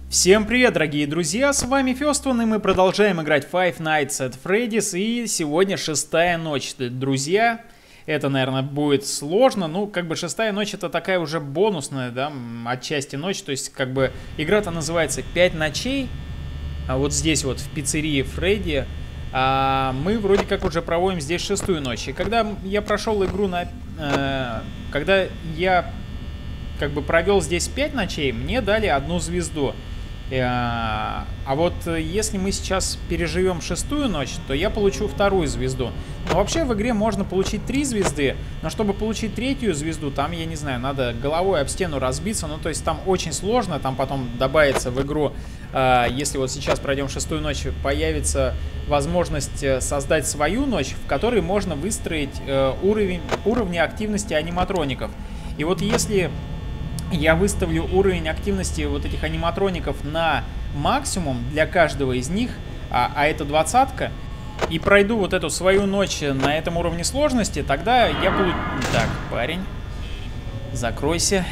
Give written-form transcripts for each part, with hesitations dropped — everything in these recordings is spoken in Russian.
Всем привет, дорогие друзья, с вами Фёстон, и мы продолжаем играть Five Nights at Freddy's, и сегодня шестая ночь, друзья. Это, наверное, будет сложно, ну, как бы шестая ночь это такая уже бонусная, да, отчасти ночь, то есть, как бы, игра-то называется 5 ночей, а вот здесь вот в пиццерии Фредди, а мы вроде как уже проводим здесь шестую ночь, и когда я прошел игру когда я, как бы, провел здесь 5 ночей, мне дали 1 звезду. А вот если мы сейчас переживем шестую ночь, то я получу 2 звезду. Но вообще в игре можно получить 3 звезды, но чтобы получить 3-ю звезду, там, я не знаю, надо головой об стену разбиться. Ну, то есть там очень сложно, там потом добавится в игру, если вот сейчас пройдем шестую ночь, появится возможность создать свою ночь, в которой можно выстроить уровни активности аниматроников. И вот если я выставлю уровень активности вот этих аниматроников на максимум для каждого из них, а это 20-ка, и пройду вот эту свою ночь на этом уровне сложности, тогда я буду... Так, парень, закройся.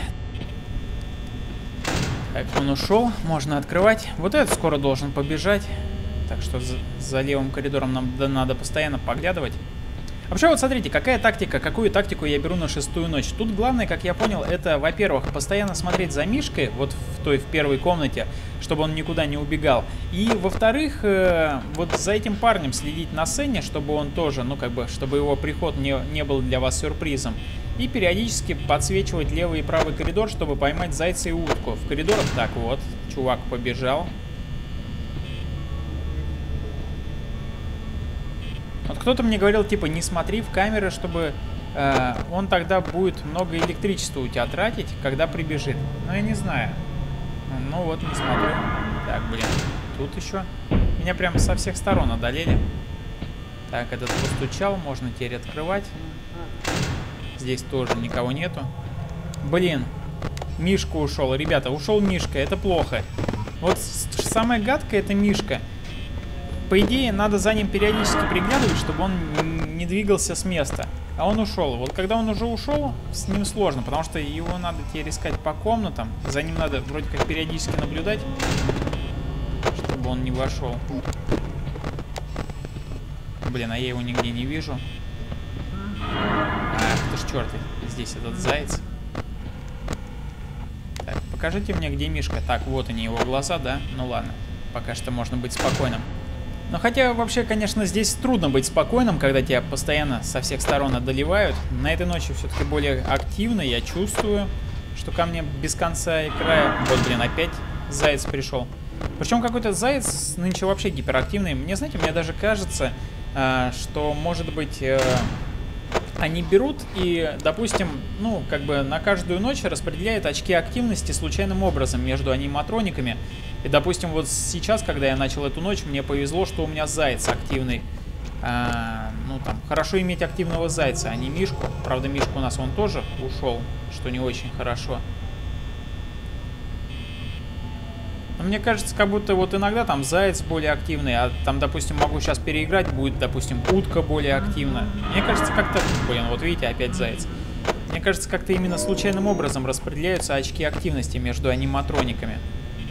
Так, он ушел, можно открывать. Вот этот скоро должен побежать, так что за левым коридором нам надо постоянно поглядывать. Вообще, вот смотрите, какая тактика, какую тактику я беру на шестую ночь. Тут главное, как я понял, это, во-первых, постоянно смотреть за Мишкой, вот в первой комнате, чтобы он никуда не убегал. И, во-вторых, вот за этим парнем следить на сцене, чтобы он тоже, ну, как бы, чтобы его приход не был для вас сюрпризом. И периодически подсвечивать левый и правый коридор, чтобы поймать зайца и утку. В коридорах, так вот, чувак побежал. Вот кто-то мне говорил, типа, не смотри в камеры, чтобы он тогда будет много электричества у тебя тратить, когда прибежит. Ну, я не знаю. Ну, вот, не смотрю. Так, блин, тут еще. Меня прям со всех сторон одолели. Так, этот постучал, можно теперь открывать. Здесь тоже никого нету. Блин, Мишка ушел. Ребята, ушел Мишка, это плохо. Вот самое гадкое — это Мишка. По идее, надо за ним периодически приглядывать, чтобы он не двигался с места. А он ушел. Вот когда он уже ушел, с ним сложно, потому что его надо теперь искать по комнатам. За ним надо вроде как периодически наблюдать, чтобы он не вошел. Блин, а я его нигде не вижу. Ах ты ж черт, здесь этот заяц. Так, покажите мне, где Мишка. Так, вот они, его глаза, да? Ну ладно, пока что можно быть спокойным. Но хотя вообще, конечно, здесь трудно быть спокойным, когда тебя постоянно со всех сторон одолевают. На этой ночи все-таки более активно, я чувствую, что ко мне без конца и края... Вот, блин, опять заяц пришел. Причем какой-то заяц нынче вообще гиперактивный. Мне, знаете, мне даже кажется, что, может быть, они берут и, допустим, ну, как бы на каждую ночь распределяют очки активности случайным образом между аниматрониками. И, допустим, вот сейчас, когда я начал эту ночь, мне повезло, что у меня заяц активный. Ну, там, хорошо иметь активного зайца, а не Мишку. Правда, Мишка у нас, он тоже ушел, что не очень хорошо. Но мне кажется, как будто вот иногда там заяц более активный, а там, допустим, могу сейчас переиграть, будет, допустим, утка более активна. Мне кажется, как-то... Блин, вот видите, опять заяц. Мне кажется, как-то именно случайным образом распределяются очки активности между аниматрониками.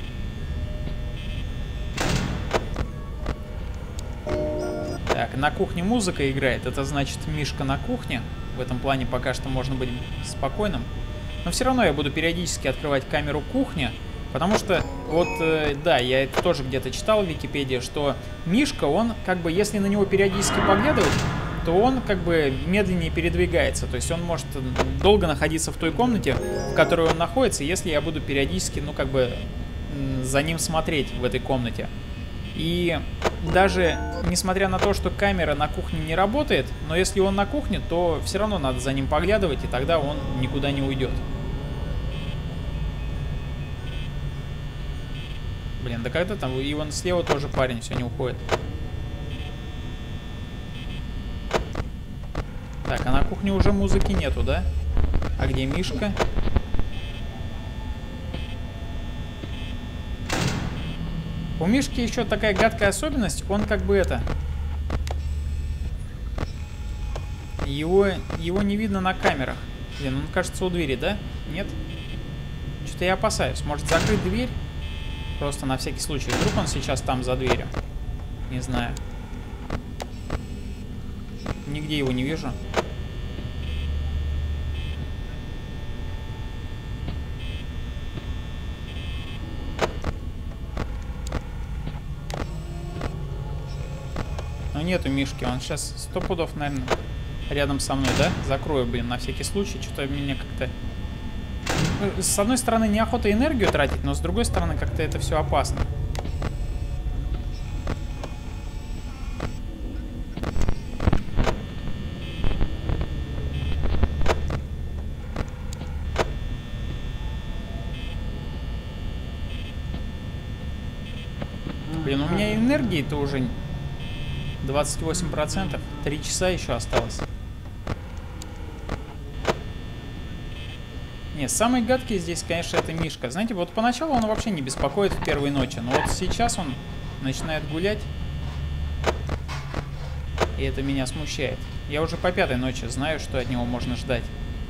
Так, на кухне музыка играет, это значит Мишка на кухне. В этом плане пока что можно быть спокойным. Но все равно я буду периодически открывать камеру кухни, потому что, вот, да, я это тоже где-то читал в Википедии, что Мишка, он, как бы, если на него периодически поглядывать, то он, как бы, медленнее передвигается. То есть он может долго находиться в той комнате, в которой он находится, если я буду периодически, ну, как бы, за ним смотреть в этой комнате. И даже несмотря на то, что камера на кухне не работает, но если он на кухне, то все равно надо за ним поглядывать, и тогда он никуда не уйдет. Блин, да когда там? И вон слева тоже парень все не уходит. Так, а на кухне уже музыки нету, да? А где Мишка? У Мишки еще такая гадкая особенность, он как бы это... Его не видно на камерах. Блин, он кажется у двери, да? Нет? Что-то я опасаюсь. Может закрыть дверь? Просто на всякий случай. Вдруг он сейчас там за дверью. Не знаю. Нигде его не вижу. Но нету Мишки. Он сейчас 100 пудов, наверное, рядом со мной, да? Закрою, блин, на всякий случай. Что-то меня как-то... С одной стороны, неохота энергию тратить, но с другой стороны, как-то это все опасно. Блин, у меня энергии-то уже 28%. 3 часа еще осталось. Не, самый гадкий здесь, конечно, это Мишка. Знаете, вот поначалу он вообще не беспокоит в первой ночи. Но вот сейчас он начинает гулять. И это меня смущает. Я уже по 5-й ночи знаю, что от него можно ждать.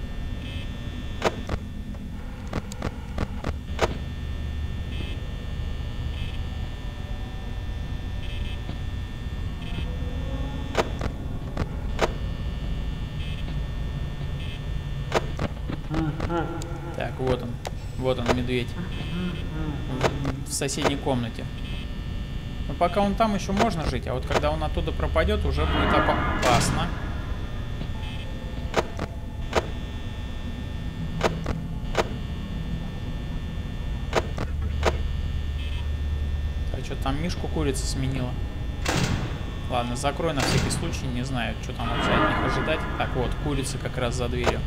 Так, вот он. Вот он, медведь. В соседней комнате. Но пока он там, еще можно жить. А вот когда он оттуда пропадет, уже будет опасно. А что там Мишку курица сменила? Ладно, закрой на всякий случай. Не знаю, что там вообще от них ожидать. Так вот, курица как раз за дверью.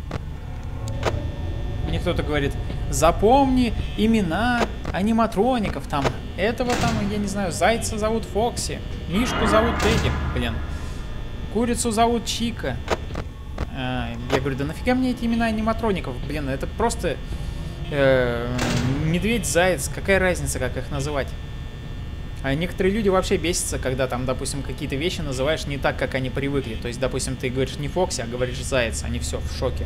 Мне кто-то говорит, запомни имена аниматроников там. Этого там, я не знаю, зайца зовут Фокси, Мишку зовут Тедди, блин. Курицу зовут Чика. Я говорю, да нафига мне эти имена аниматроников? Блин, это просто медведь-заяц, какая разница, как их называть? А некоторые люди вообще бесятся, когда там, допустим, какие-то вещи называешь не так, как они привыкли. То есть, допустим, ты говоришь не Фокси, а говоришь заяц, они все в шоке.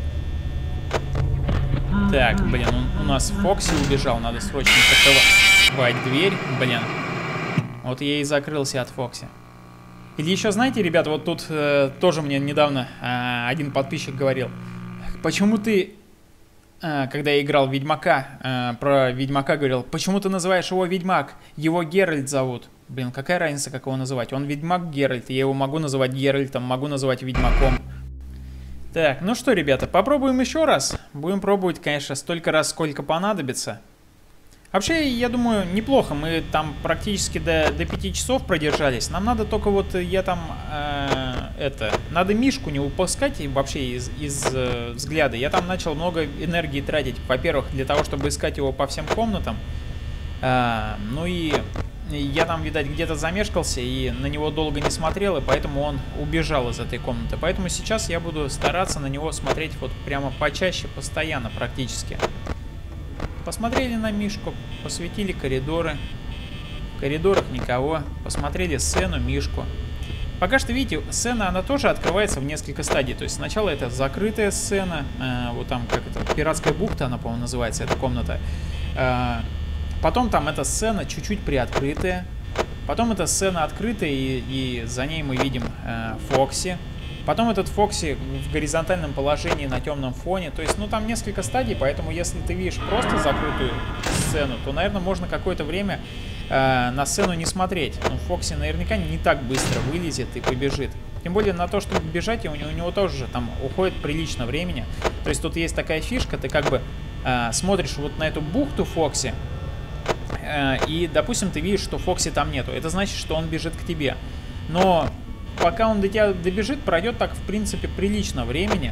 Так, блин, у нас Фокси убежал, надо срочно закрывать дверь, блин. Вот я и закрылся от Фокси. Или еще, знаете, ребята, вот тут тоже мне недавно один подписчик говорил, почему ты, когда я играл в Ведьмака, про Ведьмака говорил, почему ты называешь его Ведьмак, его Геральт зовут. Блин, какая разница, как его называть? Он Ведьмак Геральт, я его могу называть Геральтом, могу называть Ведьмаком. Так, ну что, ребята, попробуем еще раз. Будем пробовать, конечно, столько раз, сколько понадобится. Вообще, я думаю, неплохо. Мы там практически до 5 часов продержались. Нам надо только вот, я там, надо Мишку не упускать и вообще из взгляда. Я там начал много энергии тратить. Во-первых, для того, чтобы искать его по всем комнатам. Ну и... Я там, видать, где-то замешкался и на него долго не смотрел, и поэтому он убежал из этой комнаты. Поэтому сейчас я буду стараться на него смотреть вот прямо почаще, постоянно практически. Посмотрели на Мишку, посветили коридоры. В коридорах никого. Посмотрели сцену, Мишку. Пока что, видите, сцена, она тоже открывается в несколько стадий. То есть сначала это закрытая сцена, вот там, как это, пиратская бухта, она, по-моему, называется, эта комната. Потом там эта сцена чуть-чуть приоткрытая. Потом эта сцена открытая, и за ней мы видим Фокси. Потом этот Фокси в горизонтальном положении на темном фоне. То есть, ну, там несколько стадий, поэтому если ты видишь просто закрытую сцену, то, наверное, можно какое-то время на сцену не смотреть. Но Фокси наверняка не так быстро вылезет и побежит. Тем более на то, чтобы бежать, у него тоже там уходит прилично времени. То есть тут есть такая фишка, ты как бы смотришь вот на эту бухту Фокси, и, допустим, ты видишь, что Фокси там нету. Это значит, что он бежит к тебе. Но пока он до тебя добежит, пройдет так, в принципе, прилично времени.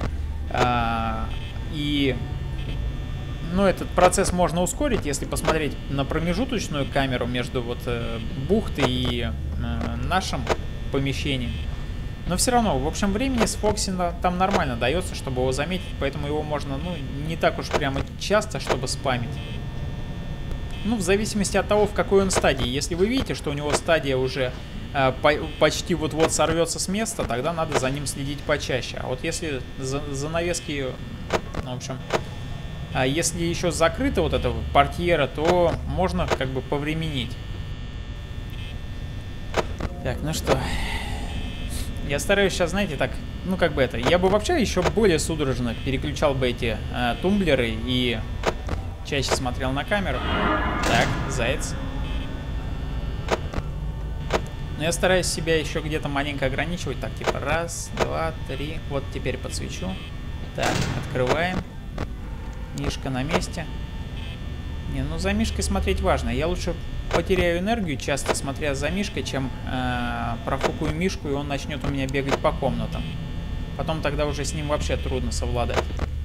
И, ну, этот процесс можно ускорить, если посмотреть на промежуточную камеру между вот бухтой и нашим помещением. Но все равно, в общем, времени с Фокси там нормально дается, чтобы его заметить. Поэтому его можно, ну, не так уж прямо часто, чтобы спамить. Ну, в зависимости от того, в какой он стадии. Если вы видите, что у него стадия уже почти вот-вот сорвется с места, тогда надо за ним следить почаще. А вот если занавески, ну, в общем, А если еще закрыта вот эта портьера, то можно как бы повременить. Так, ну что, я стараюсь сейчас, знаете, так, ну как бы это, я бы вообще еще более судорожно переключал бы эти тумблеры и чаще смотрел на камеру. Так, заяц. Но я стараюсь себя еще где-то маленько ограничивать. Так, типа раз, два, три. Вот теперь подсвечу. Так, открываем. Мишка на месте. Не, ну за Мишкой смотреть важно. Я лучше потеряю энергию часто, смотря за Мишкой, чем профукаю Мишку, и он начнет у меня бегать по комнатам. Потом тогда уже с ним вообще трудно совладать.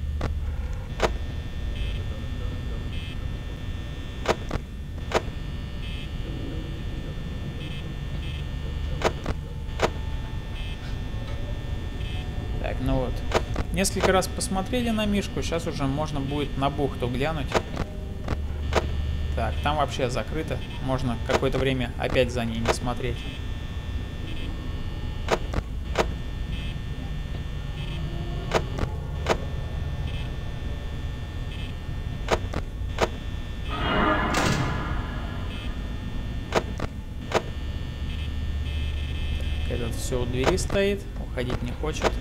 Так, ну вот. Несколько раз посмотрели на Мишку, сейчас уже можно будет на бухту глянуть. Так, там вообще закрыто. Можно какое-то время опять за ней не смотреть. Этот все у двери стоит, уходить не хочет.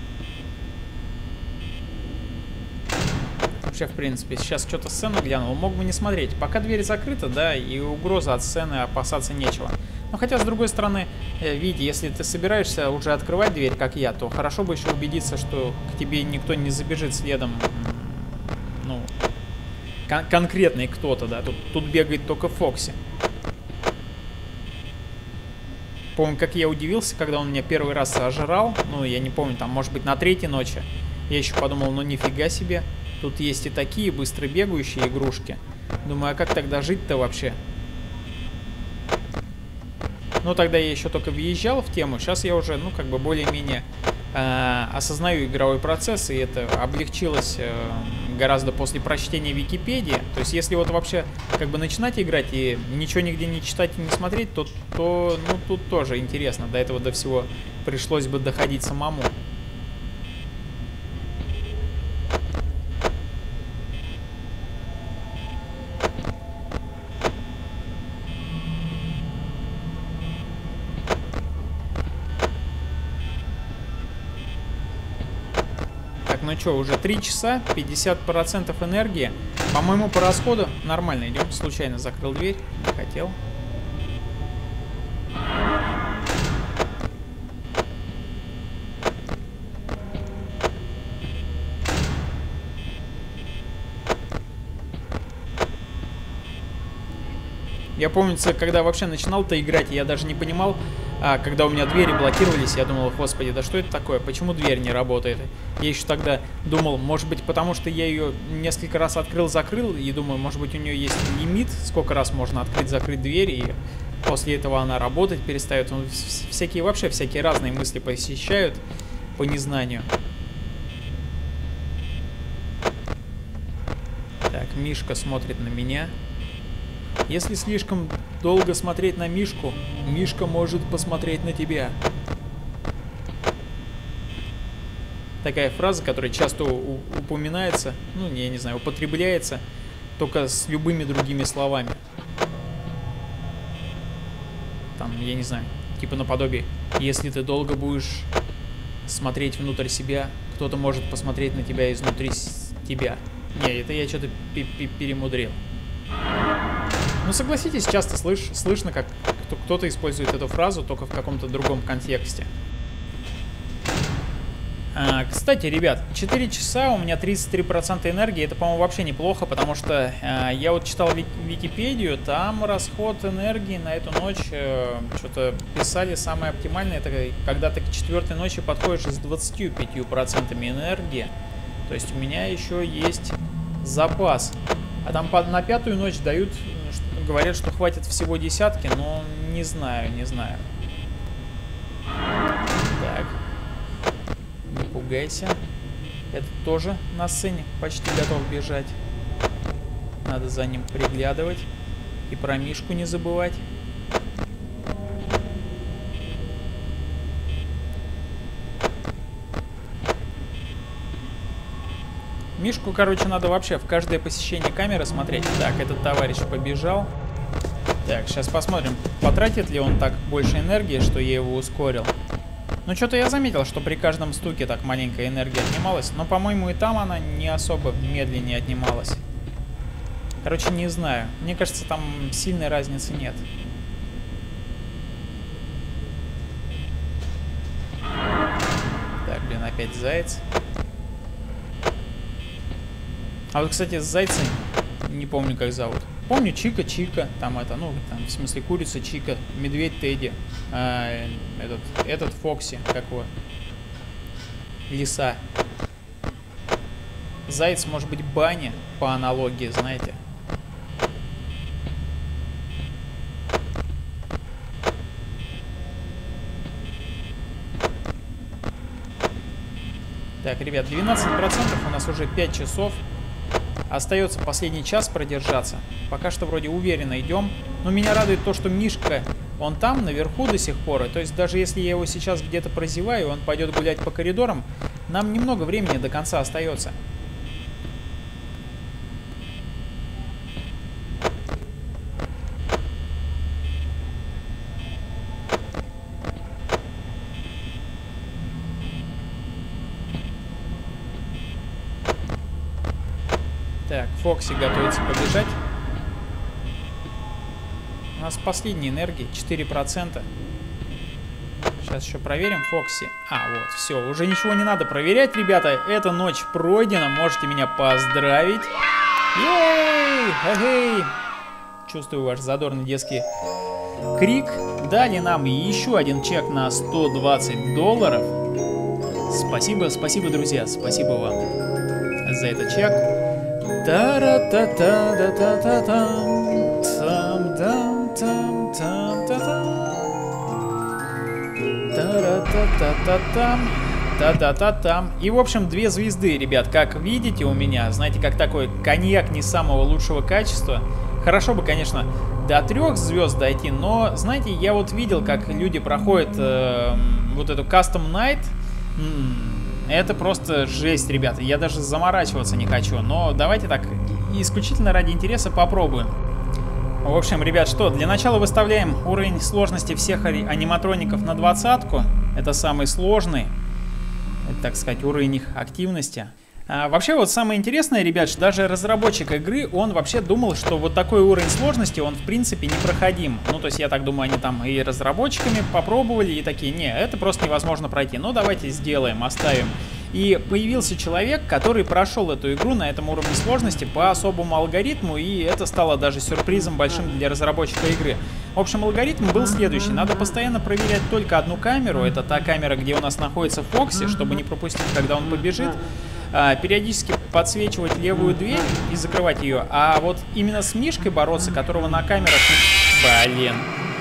Вообще, в принципе, сейчас что-то сцену глянул, мог бы не смотреть. Пока дверь закрыта, да, и угроза от сцены, опасаться нечего. Но хотя, с другой стороны, видите, если ты собираешься уже открывать дверь, как я, то хорошо бы еще убедиться, что к тебе никто не забежит следом, ну, конкретный кто-то, да. Тут бегает только Фокси. Помню, как я удивился, когда он меня первый раз сожрал. Ну, я не помню, там, может быть, на третьей ночи. Я еще подумал, ну нифига себе. Тут есть и такие быстро бегающие игрушки. Думаю, а как тогда жить-то вообще? Ну, тогда я еще только въезжал в тему. Сейчас я уже, ну, как бы более-менее осознаю игровой процесс. И это облегчилось гораздо после прочтения Википедии. То есть, если вот вообще как бы начинать играть и ничего нигде не читать и не смотреть, то ну, тут тоже интересно. До этого до всего пришлось бы доходить самому. Ну что, уже 3 часа, 50% энергии. По-моему, по расходу нормально идем. Случайно закрыл дверь, не хотел. Я помню, когда вообще начинал-то играть, я даже не понимал, когда у меня двери блокировались, я думал, господи, да что это такое, почему дверь не работает? Я еще тогда думал, может быть, потому что я ее несколько раз открыл-закрыл, и думаю, может быть, у нее есть лимит, сколько раз можно открыть-закрыть дверь, и после этого она работать перестает. Ну, всякие разные мысли посещают по незнанию. Так, Мишка смотрит на меня. Если слишком долго смотреть на Мишку, Мишка может посмотреть на тебя. Такая фраза, которая часто упоминается, ну, я не знаю, употребляется, только с любыми другими словами. Там, я не знаю, типа наподобие, если ты долго будешь смотреть внутрь себя, кто-то может посмотреть на тебя изнутри тебя. Не, это я что-то перемудрил. Ну, согласитесь, часто слышно, как кто-то использует эту фразу, только в каком-то другом контексте. Кстати, ребят, 4 часа, у меня 33% энергии, это, по-моему, вообще неплохо, потому что я вот читал Википедию, там расход энергии на эту ночь, что-то писали самое оптимальное, это когда ты к 4-й ночи подходишь с 25% энергии, то есть у меня еще есть запас. А там на 5-ю ночь дают, говорят, что хватит всего 10, но не знаю. Так. Не пугайся. Этот тоже на сцене почти готов бежать. Надо за ним приглядывать. И про Мишку не забывать. Мишку, короче, надо вообще в каждое посещение камеры смотреть. Так, этот товарищ побежал. Так, сейчас посмотрим, потратит ли он так больше энергии, что я его ускорил. Ну, что-то я заметил, что при каждом стуке так маленькая энергия отнималась. Но, по-моему, и там она не особо медленнее отнималась. Короче, не знаю. Мне кажется, там сильной разницы нет. Так, блин, опять заяц. А вот, кстати, зайцы не помню, как зовут. Помню Чика, там это, ну, там, в смысле, курица Чика, медведь Тедди, этот Фокси, как его, лиса. Заяц, может быть, Банни, по аналогии, знаете. Так, ребят, 12% у нас уже 5 часов. Остается последний час продержаться. Пока что вроде уверенно идем. Но меня радует то, что Мишка, он там, наверху до сих пор. И то есть даже если я его сейчас где-то прозеваю, он пойдет гулять по коридорам, нам немного времени до конца остается. Так, Фокси готовится побежать. У нас последняя энергия, 4%. Сейчас еще проверим Фокси. А, вот, все, уже ничего не надо проверять, ребята. Эта ночь пройдена, можете меня поздравить. Ей! Эй! Чувствую ваш задорный детский крик. Дали нам еще один чек на $120. Спасибо, спасибо, друзья, спасибо вам за этот чек. Та-та-та-та-там. И, в общем, 2 звезды, ребят, как видите у меня. Знаете, как такой коньяк не самого лучшего качества. Хорошо бы, конечно, до 3 звезд дойти, но, знаете, я вот видел, как люди проходят вот эту Custom Night. Это просто жесть, ребята. Я даже заморачиваться не хочу. Но давайте так, исключительно ради интереса попробуем. В общем, ребят, что? Для начала выставляем уровень сложности всех аниматроников на 20-ку. Это самый сложный, так сказать, уровень их активности. Вообще, вот самое интересное, ребят, что даже разработчик игры, он вообще думал, что вот такой уровень сложности, он в принципе непроходим. Ну, то есть, я так думаю, они там и разработчиками попробовали, и такие, не, это просто невозможно пройти. Ну, давайте сделаем, оставим. И появился человек, который прошел эту игру на этом уровне сложности по особому алгоритму, и это стало даже сюрпризом большим для разработчика игры. В общем, алгоритм был следующий. Надо постоянно проверять только одну камеру. Это та камера, где у нас находится Фокси, чтобы не пропустить, когда он побежит. Периодически подсвечивать левую дверь и закрывать ее. А вот именно с Мишкой бороться, которого на камерах... Блин.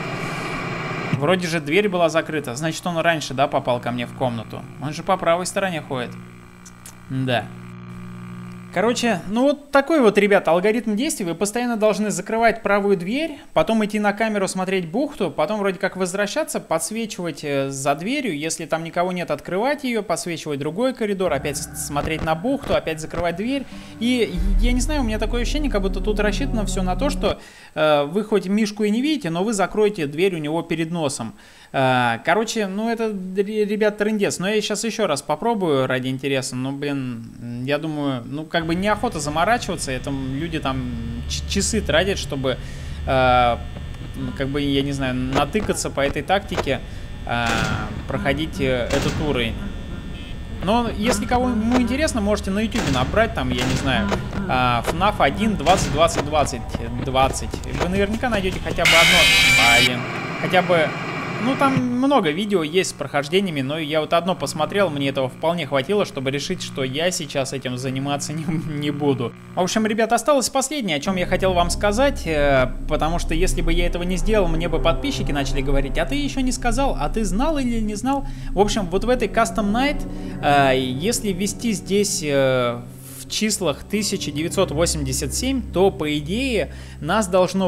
Вроде же дверь была закрыта. Значит, он раньше, да, попал ко мне в комнату. Он же по правой стороне ходит. Да. Короче, ну вот такой вот, ребята, алгоритм действий. Вы постоянно должны закрывать правую дверь, потом идти на камеру смотреть бухту, потом вроде как возвращаться, подсвечивать за дверью, если там никого нет, открывать ее, подсвечивать другой коридор, опять смотреть на бухту, опять закрывать дверь. И я не знаю, у меня такое ощущение, как будто тут рассчитано все на то, что вы хоть Мишку и не видите, но вы закроете дверь у него перед носом. Короче, ну это, ребят, трындец. Но я сейчас еще раз попробую ради интереса. Ну, блин, я думаю, ну как бы неохота заморачиваться. Это люди там часы тратят, чтобы, как бы, я не знаю, натыкаться по этой тактике, проходить этот уровень. Но если кому интересно, можете на YouTube набрать, там, я не знаю, FNAF 1 20 20 20 20. Вы наверняка найдете хотя бы одно. Блин, хотя бы... Ну, там много видео есть с прохождениями, но я вот одно посмотрел, мне этого вполне хватило, чтобы решить, что я сейчас этим заниматься не буду. В общем, ребят, осталось последнее, о чем я хотел вам сказать, потому что если бы я этого не сделал, мне бы подписчики начали говорить, а ты еще не сказал, а ты знал или не знал? В общем, вот в этой Custom Night, если ввести здесь... в в числах 1987, то по идее нас должно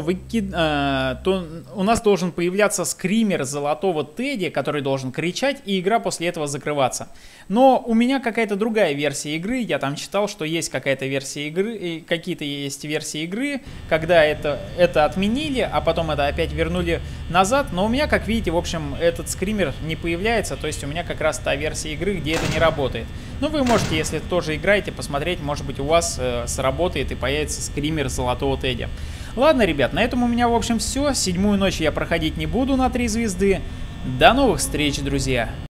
у нас должен появляться скример золотого Тедди, который должен кричать, и игра после этого закрываться. Но у меня какая-то другая версия игры, я там читал, что есть какая-то версия игры, какие-то есть версии игры, когда это отменили, а потом это опять вернули назад, но у меня, как видите, в общем, этот скример не появляется, то есть у меня как раз та версия игры, где это не работает. Но вы можете, если тоже играете, посмотреть, может быть, у вас сработает и появится скример золотого Тедди. Ладно, ребят, на этом у меня, в общем, все. 7-ю ночь я проходить не буду на 3 звезды. До новых встреч, друзья!